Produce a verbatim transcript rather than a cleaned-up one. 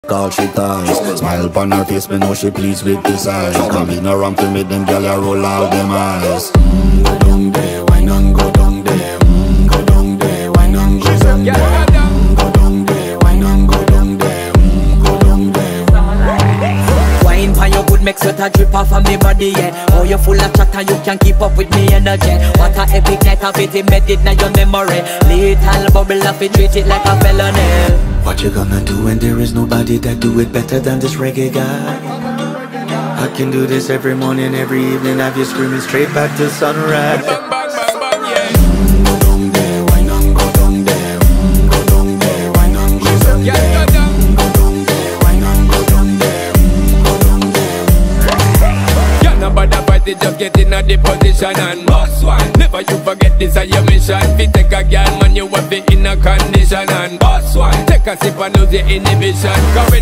All she ties, smile upon her face, me know she pleased with this eyes. Come in around to me, them gyal a roll out them eyes. Mm, go down there, why not go down there? Mm, go down there, why not go down there? Mm, go down there, why not go down there? Mm, go down there. Wine pan your good, make sweat a drip off of me body, yeah. Oh, you full of chatter, you can keep up with me energy. What a epic night of it, embedded now your memory. Little bubble of it, treat it like a felony. What you gonna do when there is nobody that do it better than this reggae guy? I can do this every morning, every evening, have you screaming straight back to sunrise. Bang, bang, bang, bang, yeah. Mm, go down there, why not go down there? Mm, go down there, why not go down there? Mm, go down there, why not go down there? Mm, go down there. Yeah, nobody fight it, just get in a the position and boss one. Never you forget this is your mission. If you take a girl, man, you have it in a condition and boss one. Take a sip and lose your inhibition.